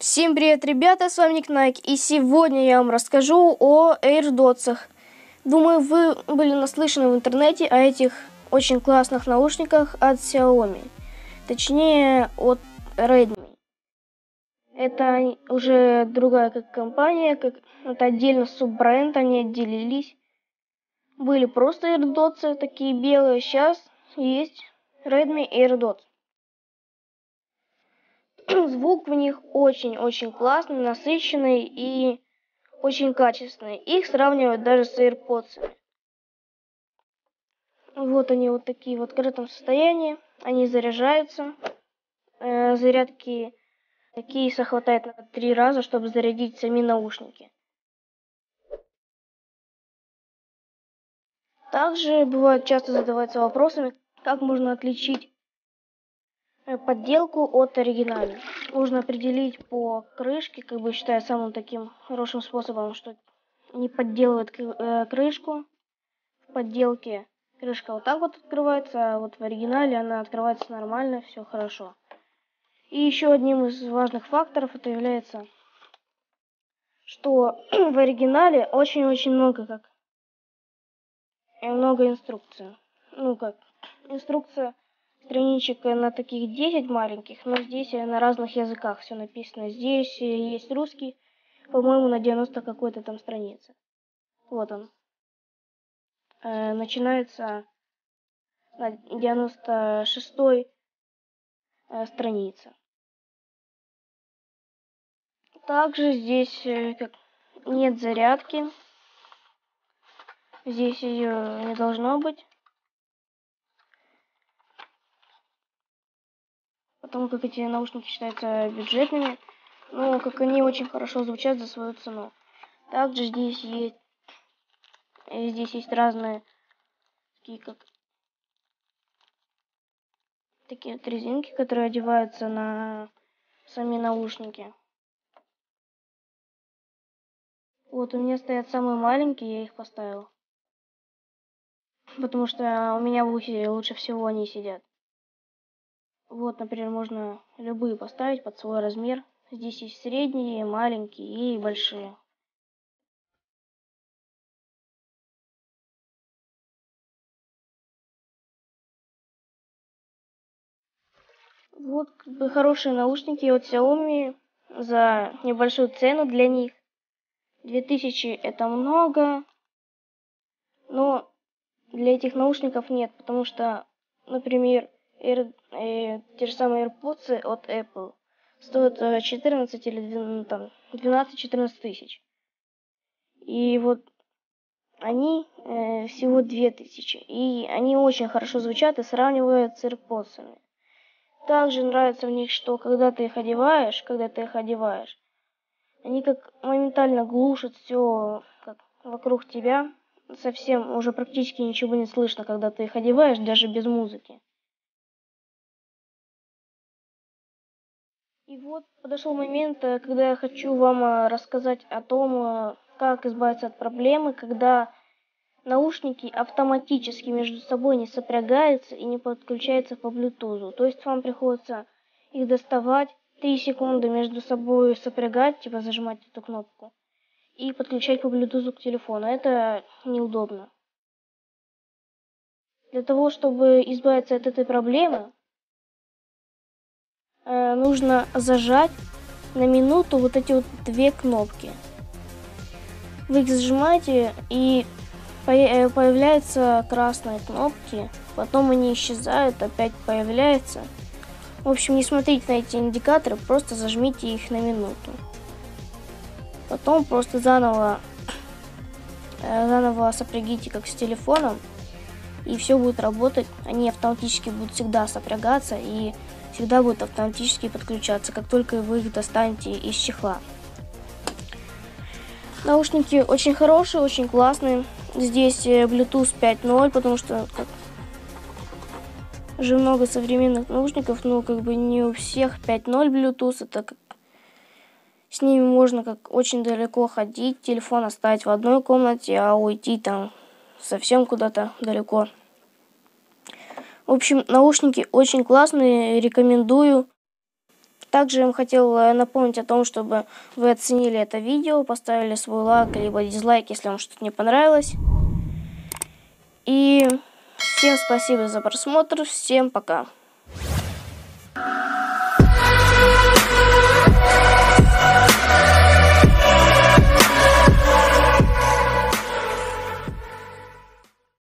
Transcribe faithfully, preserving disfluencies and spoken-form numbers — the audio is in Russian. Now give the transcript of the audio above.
Всем привет, ребята, с вами Ник Найк, и сегодня я вам расскажу о AirDots. Думаю, вы были наслышаны в интернете о этих очень классных наушниках от Xiaomi, точнее от Redmi. Это уже другая как компания, как это отдельно суббренд, они отделились. Были просто AirDots, такие белые, сейчас есть Redmi AirDots. Звук в них очень-очень классный, насыщенный и очень качественный. Их сравнивают даже с AirPods. Вот они вот такие в открытом состоянии. Они заряжаются. Э, зарядки кейса хватает на три раза, чтобы зарядить сами наушники. Также бывает часто задаваются вопросами, как можно отличить подделку от оригинала. Можно определить по крышке, как бы считаю самым таким хорошим способом, что не подделывает крышку. В подделке крышка вот так вот открывается, а вот в оригинале она открывается нормально, все хорошо. И еще одним из важных факторов это является, что в оригинале очень-очень много как много инструкций. Ну как инструкция страничек на таких десять маленьких, но здесь на разных языках все написано. Здесь есть русский, по-моему, на девяносто какой-то там странице. Вот он. Э, начинается на девяносто шестой э, странице. Также здесь э, как, нет зарядки. Здесь ее не должно быть. Потому как эти наушники считаются бюджетными. Но как они очень хорошо звучат за свою цену. Также здесь есть здесь есть разные такие как такие вот резинки, которые одеваются на сами наушники. Вот у меня стоят самые маленькие, я их поставил. Потому что у меня в ухе лучше всего они сидят. Вот, например, можно любые поставить под свой размер. Здесь есть средние, маленькие и большие. Вот как бы хорошие наушники от Xiaomi за небольшую цену для них. две тысячи это много, но для этих наушников нет, потому что, например, Air, э, те же самые AirPods от Apple стоят четырнадцать или двенадцать-четырнадцать тысяч. И вот они э, всего две тысячи. И они очень хорошо звучат и сравнивают с AirPods. Также нравится в них, что когда ты их одеваешь, когда ты их одеваешь, они как моментально глушат все как вокруг тебя. Совсем уже практически ничего не слышно, когда ты их одеваешь, даже без музыки. И вот подошел момент, когда я хочу вам рассказать о том, как избавиться от проблемы, когда наушники автоматически между собой не сопрягаются и не подключаются по Bluetooth. То есть вам приходится их доставать, три секунды между собой сопрягать, типа зажимать эту кнопку, и подключать по Bluetooth к телефону. Это неудобно. Для того, чтобы избавиться от этой проблемы, э, нужно зажать на минуту вот эти вот две кнопки. Вы их зажимаете, и появляются красные кнопки, потом они исчезают, опять появляются. В общем, не смотрите на эти индикаторы, просто зажмите их на минуту. Потом просто заново, э, заново сопрягите, как с телефоном, и все будет работать. Они автоматически будут всегда сопрягаться и всегда будут автоматически подключаться, как только вы их достанете из чехла. Наушники очень хорошие, очень классные. Здесь Bluetooth пять ноль, потому что как, же много современных наушников, но как бы не у всех пять ноль Bluetooth. Это как, с ними можно как очень далеко ходить, телефон оставить в одной комнате, а уйти там совсем куда-то далеко. В общем, наушники очень классные, рекомендую. Также я вам хотел напомнить о том, чтобы вы оценили это видео, поставили свой лайк, либо дизлайк, если вам что-то не понравилось. И всем спасибо за просмотр, всем пока.